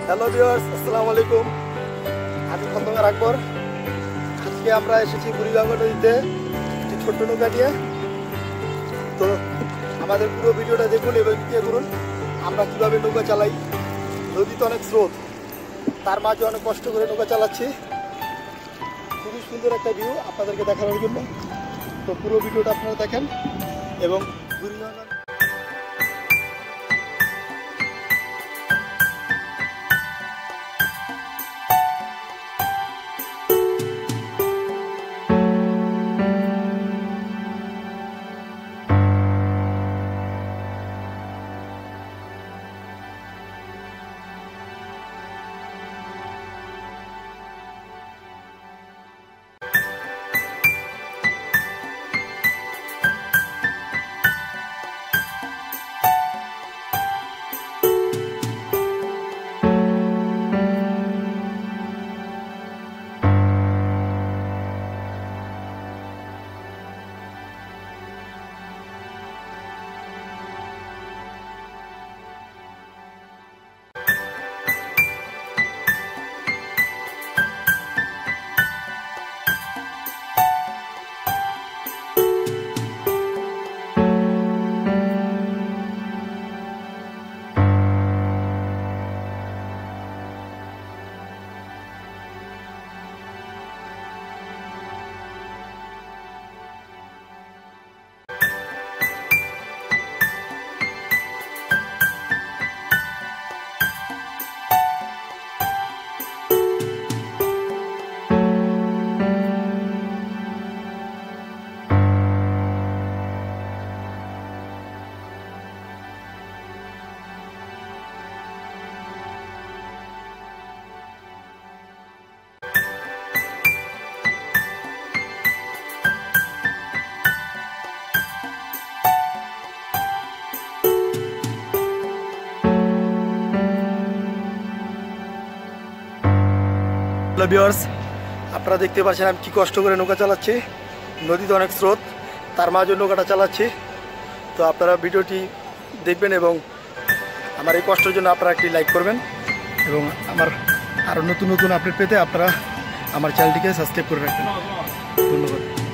Hello viewers, আসসালামু আলাইকুম। আমি খন্দকার আকবর। আজকে আমরা এসেছি বুড়িগঙ্গা নদীতে একটি ছোট্ট নৌকা নিয়ে। তো আমাদের পুরো ভিডিওটা দেখুন এবং ইয়ে করুন আমরা কীভাবে নৌকা চালাই। নদীতে অনেক স্রোত, তার মাঝে অনেক কষ্ট করে নৌকা চালাচ্ছি। খুবই সুন্দর একটা ভিউ আপনাদেরকে দেখানোর জন্য। তো পুরো ভিডিওটা আপনারা দেখেন এবং বুড়িগঙ্গা ভিউয়ার্স, আপনারা দেখতে পাচ্ছেন আমি কি কষ্ট করে নৌকা চালাচ্ছি। নদীতে অনেক স্রোত, তার মাঝে নৌকাটা চালাচ্ছি। তো আপনারা ভিডিওটি দেখবেন এবং আমার এই কষ্টের জন্য আপনারা একটি লাইক করবেন এবং আমার আরও নতুন নতুন আপডেট পেতে আপনারা আমার চ্যানেলটিকে সাবস্ক্রাইব করে রাখবেন। ধন্যবাদ।